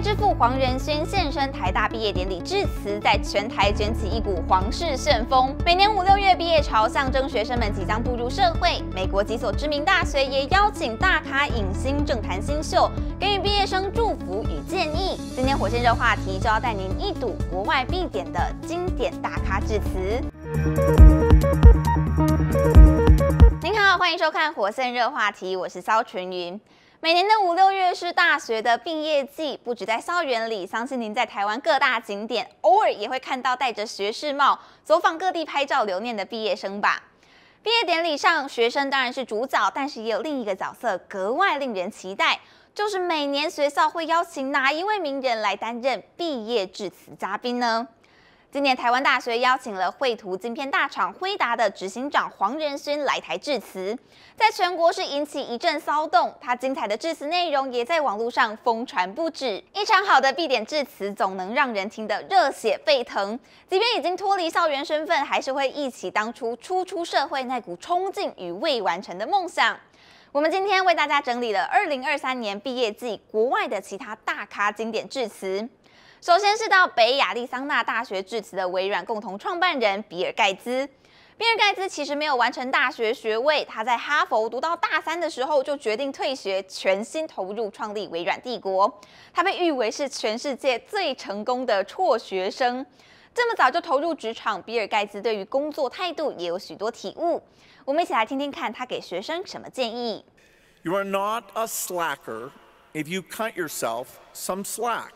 之父黄仁勋现身台大毕业典礼致辞，在全台卷起一股皇室旋风。每年5、6月毕业潮象征学生们即将步入社会，美国几所知名大学也邀请大咖影星政坛新秀，给予毕业生祝福与建议。今天火线热话题就要带您一睹国外必点的经典大咖致辞。您好，欢迎收看火线热话题，我是肖纯云。每年的5、6月是大学的毕业季，不止在校园里，相信您在台湾各大景点，偶尔也会看到戴着学士帽走访各地拍照留念的毕业生吧。毕业典礼上，学生当然是主角，但是也有另一个角色格外令人期待，就是每年学校会邀请哪一位名人来担任毕业致辞嘉宾呢？今年台湾大学邀请了绘图晶片大厂辉达的执行长黄仁勋来台致辞，在全国是引起一阵骚动。他精彩的致辞内容也在网络上疯传不止。一场好的必点致辞总能让人听得热血沸腾，即便已经脱离校园身份，还是会忆起当初初出社会那股冲劲与未完成的梦想。我们今天为大家整理了2023年毕业季国外的其他大咖经典致辞。首先是到北亚利桑那大学致辞的微软共同创办人比尔盖茨。比尔盖茨其实没有完成大学学位，他在哈佛读到大3的时候就决定退学，全心投入创立微软帝国。他被誉为是全世界最成功的辍学生。这么早就投入职场，比尔盖茨对于工作态度也有许多体悟。我们一起来听听看他给学生什么建议。 You are not a slacker if you cut yourself some slack.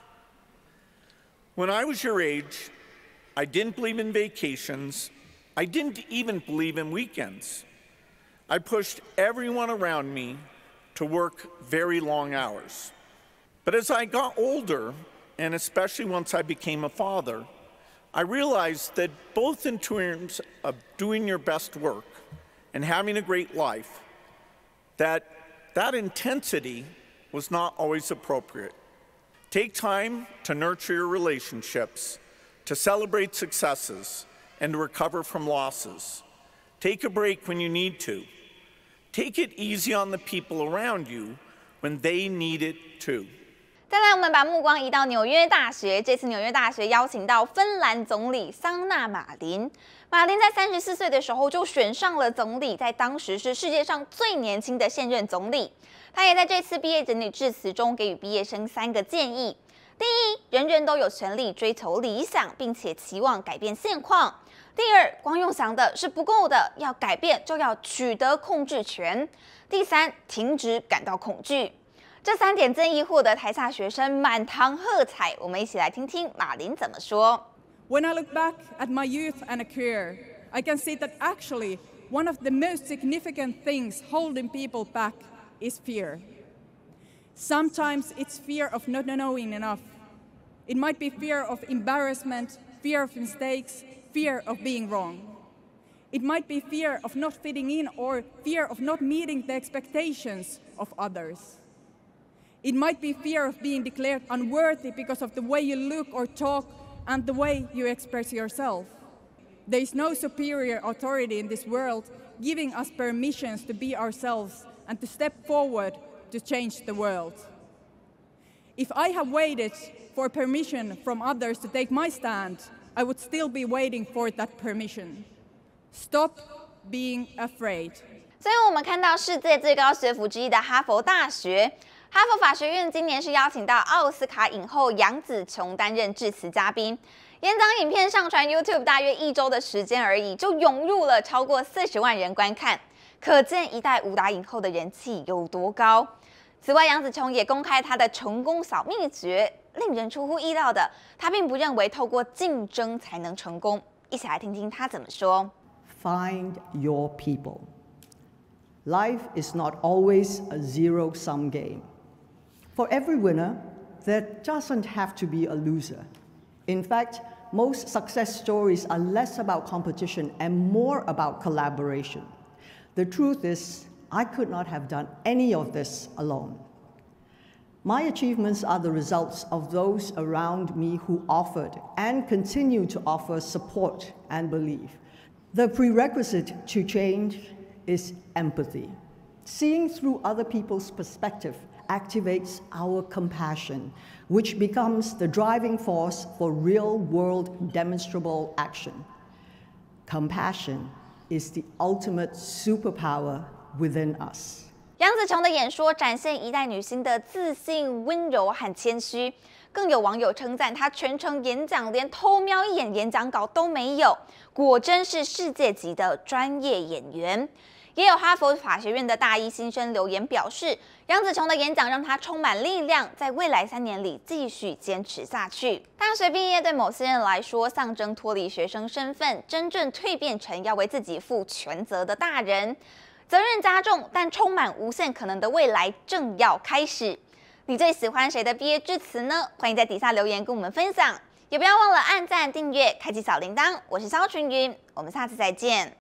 When I was your age, I didn't believe in vacations. I didn't even believe in weekends. I pushed everyone around me to work very long hours. But as I got older, and especially once I became a father, I realized that both in terms of doing your best work and having a great life, that intensity was not always appropriate. Take time to nurture your relationships, to celebrate successes, and to recover from losses. Take a break when you need to. Take it easy on the people around you when they need it too. 再来，我们把目光移到纽约大学。这次纽约大学邀请到芬兰总理桑纳马林。马林在34岁的时候就选上了总理，在当时是世界上最年轻的现任总理。他也在这次毕业典礼致辞中给予毕业生3个建议：第一，人人都有权利追求理想，并且期望改变现况；第二，光用想的是不够的，要改变就要取得控制权；第三，停止感到恐惧。这3点建议获得台下学生满堂喝彩。我们一起来听听马林怎么说。 When I look back at my youth and a career, I can see that actually one of the most significant things holding people back is fear. Sometimes it's fear of not knowing enough. It might be fear of embarrassment, fear of mistakes, fear of being wrong. It might be fear of not fitting in or fear of not meeting the expectations of others. It might be fear of being declared unworthy because of the way you look or talk and the way you express yourself. There is no superior authority in this world giving us permissions to be ourselves and to step forward to change the world. If I have waited for permission from others to take my stand, I would still be waiting for that permission. Stop being afraid. 最后，我们看到世界最高学府之一的哈佛大学。哈佛法学院今年是邀请到奥斯卡影后杨紫琼担任致辞嘉宾。演讲影片上传 YouTube 大约1周的时间而已，就涌入了超过40万人观看，可见一代武打影后的人气有多高。此外，杨紫琼也公开她的成功小秘诀，令人出乎意料的，她并不认为透过竞争才能成功。一起来听听她怎么说。 Find your people. Life is not always a zero-sum game. For every winner, there doesn't have to be a loser. In fact, most success stories are less about competition and more about collaboration. The truth is, I could not have done any of this alone. My achievements are the results of those around me who offered and continue to offer support and belief. The prerequisite to change is empathy. Seeing through other people's perspective activates our compassion, which becomes the driving force for real-world demonstrable action. Compassion is the ultimate superpower within us. 杨紫琼的演说展现一代女星的自信、温柔和谦虚，更有网友称赞她全程演讲连偷瞄一眼演讲稿都没有，果真是世界级的专业演员。也有哈佛法学院的大一新生留言表示，杨紫琼的演讲让她充满力量，在未来3年里继续坚持下去。大学毕业对某些人来说，象征脱离学生身份，真正蜕变成要为自己负全责的大人。责任加重，但充满无限可能的未来正要开始。你最喜欢谁的毕业致辞呢？欢迎在底下留言跟我们分享，也不要忘了按赞、订阅、开启小铃铛。我是肖群云，我们下次再见。